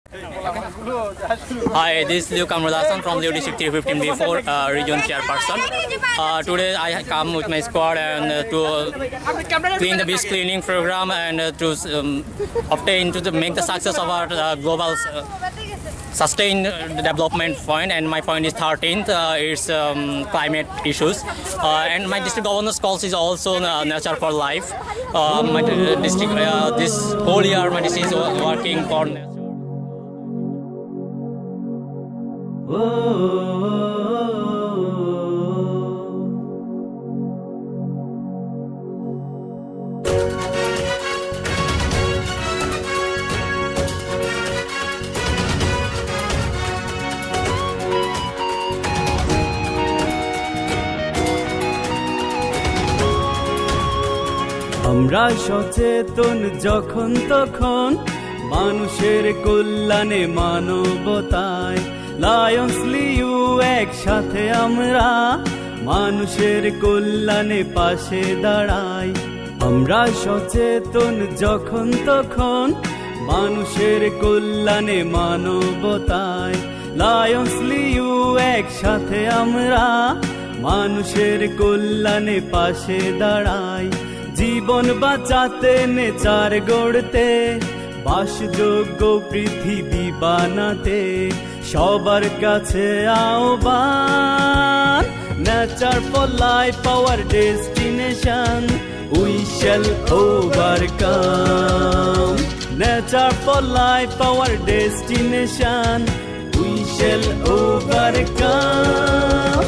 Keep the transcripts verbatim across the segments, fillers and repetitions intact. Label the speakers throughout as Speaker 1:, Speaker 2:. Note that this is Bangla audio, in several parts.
Speaker 1: Hi, this is Liu Kamradasan from Liu District three fifteen B four uh, region chairperson. Uh, today I come with my squad and uh, to clean the beach cleaning program and uh, to um, obtain to the, make the success of our uh, global uh, sustained development point, and my point is thirteenth. Uh, it's um, climate issues, uh, and my district governor's calls is also uh, nature for life. Uh, my uh, district uh, this whole year my district is working for.
Speaker 2: আমরা সচেতন যখন তখন মানুষের কল্যাণে মানবতায় লায়ন্স লিউ একসাথে আমরা মানুষের কল্যাণে পাশে দাঁড়াই। আমরা সচেতন যখন তখন মানুষের কল্যাণে মানবতায় লায়ন্স লিউ একসাথে আমরা মানুষের কল্যাণে পাশে দাঁড়াই। জীবন বাঁচাতে নেচার গড়তে বাসযোগ্য পৃথিবী বানাতে সবার কাছে আহ্বান। Nature for life our destination, we shall overcome. Nature for life our destination, we shall overcome.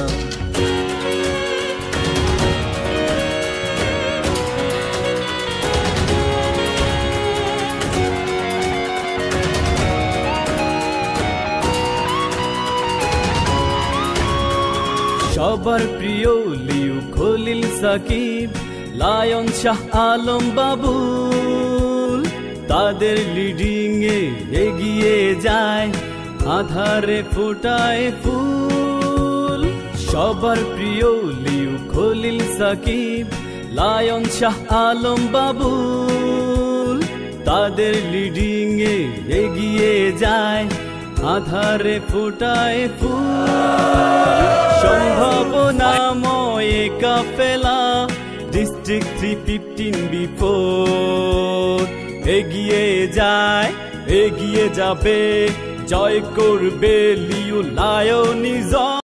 Speaker 2: সবার প্রিয় লিউ খলিল সাকিব, লায়ন শাহ আলম বাবুল, তাদের লিডিং এ এগিয়ে যায় আধারে ফোটায় ফুল। সবার প্রিয় লিউ খলিল সাকিব, লায়ন শাহ আলম বাবুল, তাদের লিডিং এ এগিয়ে যায় আধারে ফোটায় ফুল। সম্ভাবনাময় কাফেলা district three fifteen B four এগিয়ে যায়, এগিয়ে যাবে, জয় করবে লিউ লায়নিজম।